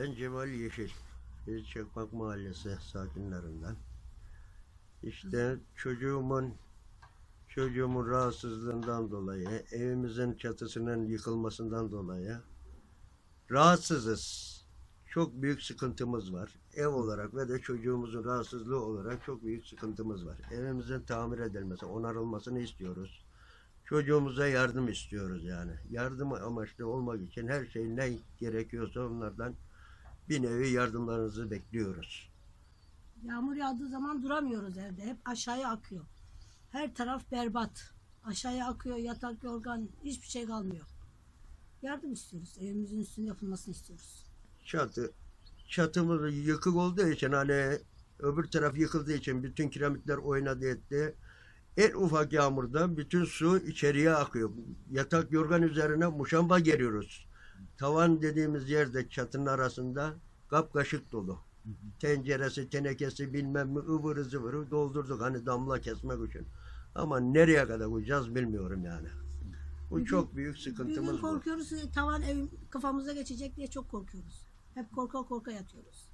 Ben Cemal Yeşil, Çakmak Mahallesi sakinlerinden. İşte çocuğumun rahatsızlığından dolayı, evimizin çatısının yıkılmasından dolayı rahatsızız. Çok büyük sıkıntımız var. Ev olarak ve de çocuğumuzun rahatsızlığı olarak çok büyük sıkıntımız var. Evimizin tamir edilmesi, onarılmasını istiyoruz. Çocuğumuza yardım istiyoruz yani. Yardım amaçlı olmak için her şey ne gerekiyorsa onlardan bir nevi yardımlarınızı bekliyoruz. Yağmur yağdığı zaman duramıyoruz evde. Hep aşağıya akıyor. Her taraf berbat. Aşağıya akıyor, yatak, yorgan, hiçbir şey kalmıyor. Yardım istiyoruz. Evimizin üstünde yapılmasını istiyoruz. Çatımız yıkık olduğu için hani öbür taraf yıkıldığı için bütün kiremitler oynadı etti. En ufak yağmurda bütün su içeriye akıyor. Yatak yorgan üzerine muşamba geriyoruz. Tavan dediğimiz yerde çatının arasında kapkaşık dolu. Tenceresi, tenekesi bilmem ne ıvırı zıvırı doldurduk hani damla kesmek için. Ama nereye kadar koyacağız bilmiyorum yani. Bu çok büyük Bir sıkıntımız gün bu. korkuyoruz. Tavan evim kafamıza geçecek diye çok korkuyoruz. Hep korka korka yatıyoruz.